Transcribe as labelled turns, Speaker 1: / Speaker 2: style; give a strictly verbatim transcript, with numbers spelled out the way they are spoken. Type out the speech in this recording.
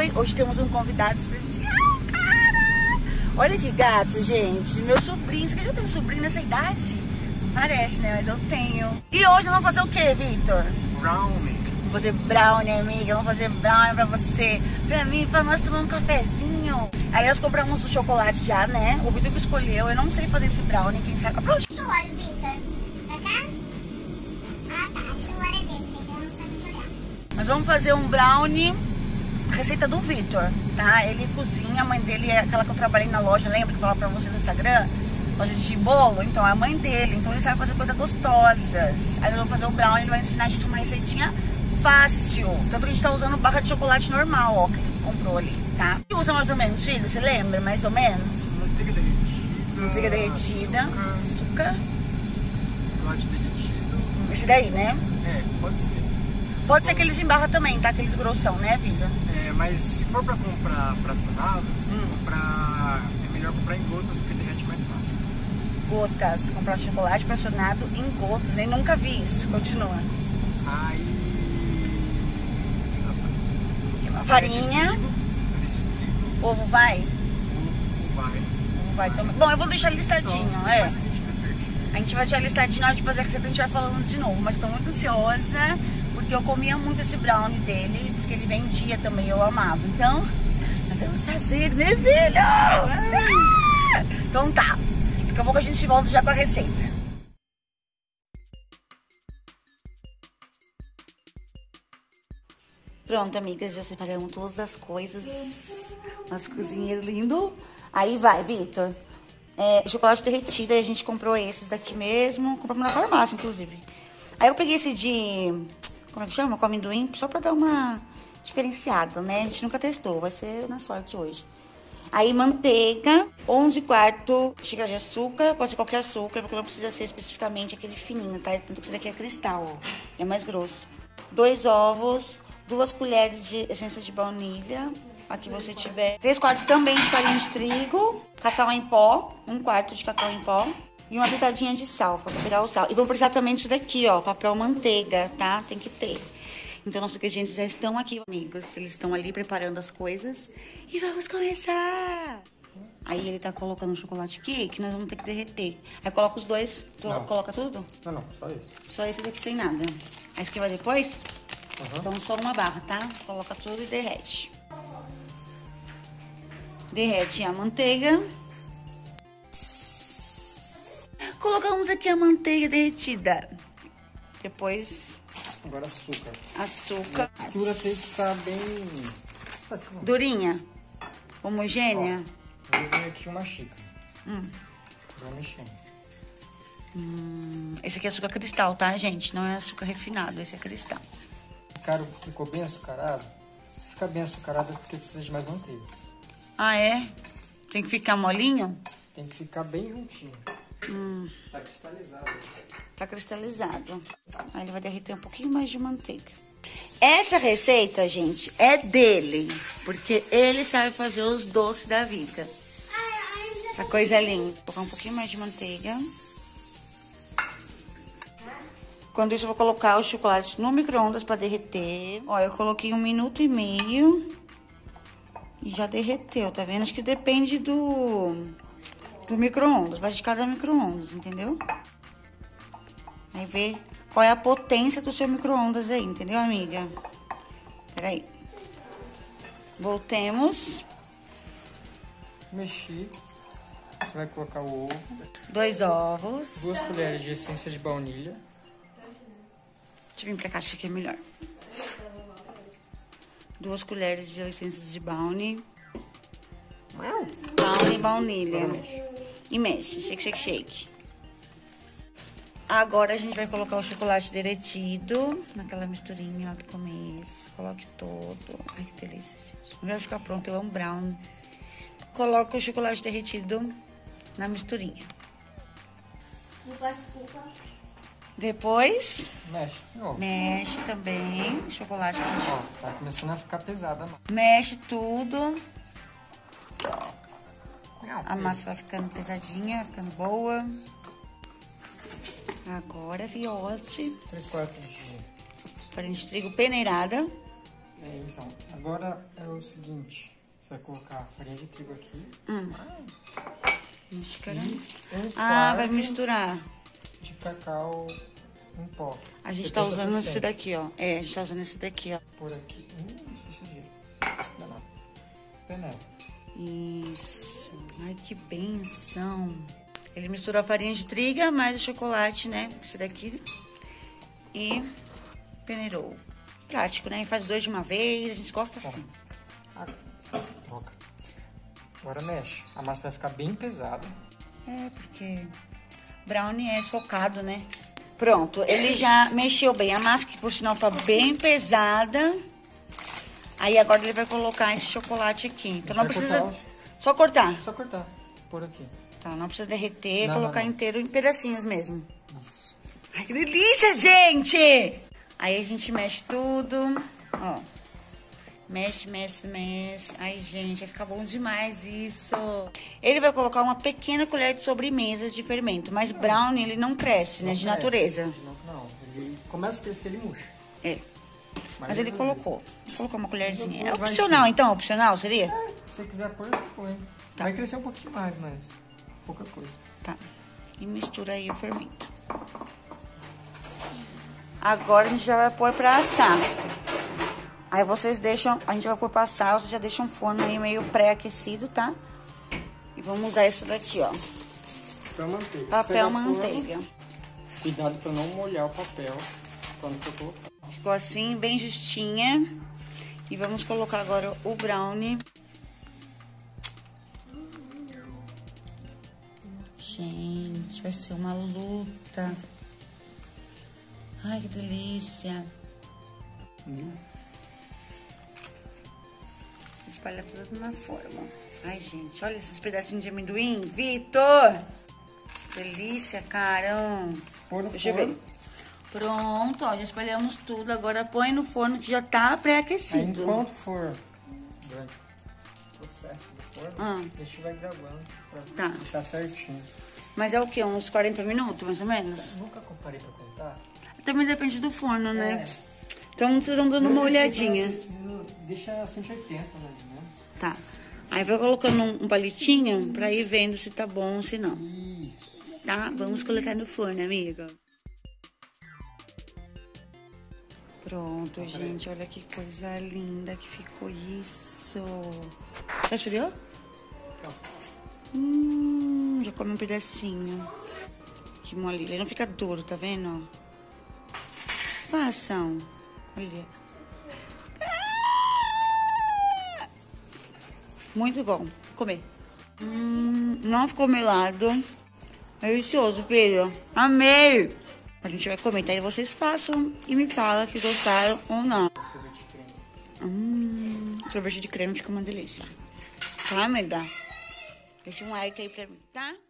Speaker 1: Hoje, hoje temos um convidado especial, cara! Olha que gato, gente. Meu sobrinho. Você acredita que eu tenho sobrinho nessa idade? Parece, né? Mas eu tenho. E hoje nós vamos fazer o quê, Victor?
Speaker 2: Brownie.
Speaker 1: Vamos fazer brownie, amiga. Vamos fazer brownie pra você. Pra mim, pra nós tomar um cafezinho. Aí nós compramos o chocolate já, né? O Victor que escolheu. Eu não sei fazer esse brownie. Quem sabe? Pra onde?
Speaker 3: Que olha, Victor? Pra cá? Ah, tá. Esse olho é dele, gente. Eu não sabia olhar.
Speaker 1: Nós vamos fazer um brownie, receita do Victor, tá? Ele cozinha, a mãe dele é aquela que eu trabalhei na loja, lembra que eu falava pra vocês no Instagram? Loja de bolo, então é a mãe dele, então ele sabe fazer coisas gostosas. Aí nós vamos fazer o brownie, ele vai ensinar a gente uma receitinha fácil. Tanto que a gente tá usando barra de chocolate normal, ó, que ele comprou ali, tá? O que usa mais ou menos, filho? Você lembra, mais ou menos?
Speaker 2: Manteiga derretida.
Speaker 1: Manteiga derretida.
Speaker 2: Açúcar.
Speaker 1: Açúcar.
Speaker 2: Chocolate derretido.
Speaker 1: Esse daí, né?
Speaker 2: É, pode ser.
Speaker 1: Pode ser aqueles em barra também, tá? Aqueles grossão, né, Victor?
Speaker 2: É, mas se for pra comprar fracionado,
Speaker 1: Hum.
Speaker 2: comprar... é melhor comprar em gotas porque derrete mais fácil.
Speaker 1: Gotas, comprar chocolate fracionado em gotas, nem nunca vi isso. Continua.
Speaker 2: Aí...
Speaker 1: Farinha, ovo vai?
Speaker 2: Ovo vai.
Speaker 1: Ovo vai também. Bom, eu vou deixar listadinho,
Speaker 2: Só,
Speaker 1: é.
Speaker 2: mas a gente vê certinho.
Speaker 1: A gente vai deixar listadinho na hora de fazer a receita, a gente vai falando de novo. Mas tô muito ansiosa, porque eu comia muito esse brownie dele, porque ele vendia também, eu amava. Então, nós vamos fazer, né, filho? Ah! Então tá. Daqui a pouco a gente volta já com a receita. Pronto, amigas, já separamos todas as coisas. Nosso cozinheiro lindo. Aí vai, Victor. É, chocolate derretido, aí a gente comprou esses daqui mesmo. Compramos na farmácia, inclusive. Aí eu peguei esse de... Como é que chama? Com amendoim, só pra dar uma diferenciada, né? A gente nunca testou, vai ser na sorte hoje. Aí manteiga, onze quartos xícara de açúcar, pode ser qualquer açúcar, porque não precisa ser especificamente aquele fininho, tá? Tanto que esse daqui é cristal, ó. É mais grosso. Dois ovos, duas colheres de essência de baunilha, aqui você tiver. Três quartos também de farinha de trigo, cacau em pó, um quarto de cacau em pó. E uma pitadinha de sal, pra pegar o sal. E vamos precisar também disso daqui, ó, papel manteiga, tá? Tem que ter. Então, nossos ingredientes já estão aqui, amigos. Eles estão ali preparando as coisas. E vamos começar! Aí ele tá colocando o chocolate aqui, que nós vamos ter que derreter. Aí coloca os dois,
Speaker 2: Não.
Speaker 1: coloca tudo?
Speaker 2: Não, não, só isso.
Speaker 1: Só esse daqui sem nada. Aí esse aqui vai depois?
Speaker 2: Uhum.
Speaker 1: Então, só uma barra, tá? Coloca tudo e derrete. Derrete a manteiga. Colocamos aqui a manteiga derretida. Depois,
Speaker 2: Agora açúcar.
Speaker 1: açúcar.
Speaker 2: A textura tem que estar bem... Assim,
Speaker 1: Durinha. Homogênea.
Speaker 2: ó, eu vou aqui uma xícara.
Speaker 1: Hum.
Speaker 2: Vai mexendo.
Speaker 1: Hum, esse aqui é açúcar cristal, tá, gente? Não é açúcar refinado, esse é cristal.
Speaker 2: Cara, ficou bem açucarado. Se ficar bem açucarado é porque precisa de mais manteiga.
Speaker 1: Ah, é? Tem que ficar molinho?
Speaker 2: Tem que ficar bem juntinho.
Speaker 1: Hum,
Speaker 2: Tá cristalizado.
Speaker 1: tá cristalizado. Aí ele vai derreter um pouquinho mais de manteiga. Essa receita, gente, é dele. Porque ele sabe fazer os doces da vida. Essa coisa é linda. Vou colocar um pouquinho mais de manteiga. Quando isso, eu vou colocar o chocolate no micro-ondas pra derreter. Ó, eu coloquei um minuto e meio. E já derreteu, tá vendo? Acho que depende do, do micro-ondas. Vai de cada micro-ondas, entendeu? Aí vê qual é a potência do seu micro-ondas aí, entendeu, amiga? Peraí. Voltemos.
Speaker 2: Mexi. Você vai colocar o ovo.
Speaker 1: Dois ovos.
Speaker 2: Duas colheres de essência de baunilha.
Speaker 1: Deixa eu vir pra cá, acho que aqui é melhor. Duas colheres de essência de brownie. Brownie e baunilha. E mexe, shake, shake, shake. Agora a gente vai colocar o chocolate derretido naquela misturinha lá do começo. Coloque todo. Ai, que delícia, gente. Não vai ficar pronto, eu amo brownie. Coloca o chocolate derretido na misturinha. Depois,
Speaker 2: Mexe. Ó,
Speaker 1: mexe também o chocolate.
Speaker 2: ó, tá começando a ficar pesada a massa.
Speaker 1: Mexe tudo. A massa vai ficando pesadinha, vai ficando boa. Agora, viote.
Speaker 2: Três quartos de
Speaker 1: Farinha de trigo peneirada.
Speaker 2: É, então, agora é o seguinte, você vai colocar farinha de trigo aqui.
Speaker 1: Hum.
Speaker 2: Ah,
Speaker 1: Mistura.
Speaker 2: e um
Speaker 1: Ah, vai
Speaker 2: quarto
Speaker 1: misturar.
Speaker 2: de cacau em pó.
Speaker 1: A gente tá usando esse daqui, ó. É, a gente tá usando esse daqui, ó.
Speaker 2: Por aqui. Hum, deixa eu ver. Dá não. Peneira.
Speaker 1: Isso. Ai, que benção. Ele misturou a farinha de trigo mais o chocolate, né? Esse daqui. E peneirou. Prático, né? Faz dois de uma vez, a gente gosta assim.
Speaker 2: Ah, troca. Agora mexe. A massa vai ficar bem pesada.
Speaker 1: É, porque brownie é socado, né? Pronto, ele já mexeu bem. A massa, que por sinal tá bem pesada. Aí agora ele vai colocar esse chocolate aqui. Então não
Speaker 2: Vai
Speaker 1: precisa...
Speaker 2: cortar
Speaker 1: Só cortar.
Speaker 2: Só cortar. Por aqui.
Speaker 1: Tá, não precisa derreter,
Speaker 2: Não,
Speaker 1: colocar
Speaker 2: não, não.
Speaker 1: inteiro em pedacinhos mesmo.
Speaker 2: Isso.
Speaker 1: Ai, que delícia, gente! Aí a gente mexe tudo, ó. Mexe, mexe, mexe. Ai, gente, vai ficar bom demais isso. Ele vai colocar uma pequena colher de sobremesa de fermento. Mas brownie, ele não cresce, né? De
Speaker 2: Não
Speaker 1: natureza.
Speaker 2: cresce. Não, não. Ele começa a crescer, ele murcha.
Speaker 1: É. Mas ele
Speaker 2: às
Speaker 1: colocou. Colocou uma colherzinha. É
Speaker 2: Vai
Speaker 1: opcional,
Speaker 2: aqui.
Speaker 1: então? Opcional, seria?
Speaker 2: É, se você quiser pôr, você põe.
Speaker 1: Tá.
Speaker 2: Vai crescer um pouquinho mais, mas pouca coisa.
Speaker 1: Tá. E mistura aí o fermento. Agora a gente já vai pôr pra assar. Aí vocês deixam, a gente vai pôr pra assar, vocês já deixam o forno aí meio pré-aquecido, tá? E vamos usar isso daqui, ó.
Speaker 2: Papel manteiga.
Speaker 1: Papel
Speaker 2: Pega
Speaker 1: manteiga.
Speaker 2: forno, cuidado pra não molhar o papel quando for colocar.
Speaker 1: Ficou assim, bem justinha. E vamos colocar agora o brownie. Gente, vai ser uma luta. Ai, que delícia.
Speaker 2: Hum.
Speaker 1: Espalha tudo na forma. Ai, gente, olha esses pedacinhos de amendoim. Vitor! Delícia, cara.
Speaker 2: Pôr no
Speaker 1: Deixa eu
Speaker 2: forno.
Speaker 1: ver. Pronto, ó, já espalhamos tudo. Agora põe no forno que já tá
Speaker 2: Aí,
Speaker 1: pré-aquecido.
Speaker 2: enquanto for durante o processo do forno,
Speaker 1: Ah.
Speaker 2: deixa eu vai gravando pra
Speaker 1: Tá.
Speaker 2: deixar certinho.
Speaker 1: Mas é o quê? Uns quarenta minutos, mais ou menos?
Speaker 2: Nunca comparei pra contar.
Speaker 1: Também depende do forno, né?
Speaker 2: É.
Speaker 1: Então vocês vão dando uma olhadinha.
Speaker 2: Deixa cento e oitenta, mais ou menos.
Speaker 1: Tá. Aí vai colocando um, um palitinho pra ir vendo se tá bom ou se não.
Speaker 2: Isso.
Speaker 1: Tá? Vamos colocar no forno, amiga. Pronto, gente. Olha que coisa linda que ficou isso. Já esfriou?
Speaker 2: Não.
Speaker 1: Hum, já come um pedacinho. Que molinho. Ele não fica duro, tá vendo? Façam. Olha. Ah! Muito bom. Vou comer. Hum, não ficou melado. Delicioso, filho. Amei. A gente vai comer, tá? E vocês façam e me falam se gostaram ou não.
Speaker 2: Sorvete de creme.
Speaker 1: Hum, sorvete de creme fica uma delícia. Tá, amiga? Deixa um like aí pra mim, tá?